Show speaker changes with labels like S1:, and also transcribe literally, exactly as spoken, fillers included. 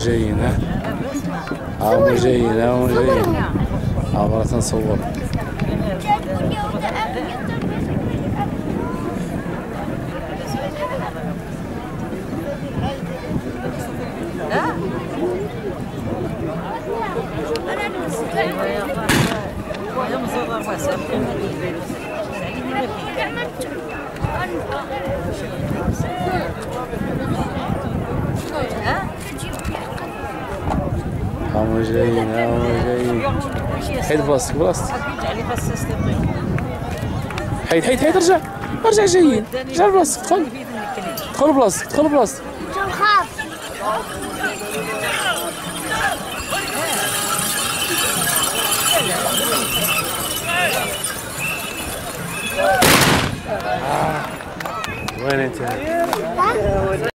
S1: جايين ها هاهما جايين هاهما جايين ها مرة تنصور هاهما جايين هاهما جايين حيد بلاصتك بلاصتك حيد حيد حيد ارجع ارجع جايين ارجع لبلاصتك دخل دخل بلاصتك دخل بلاصتك
S2: نخاف
S1: وين انت؟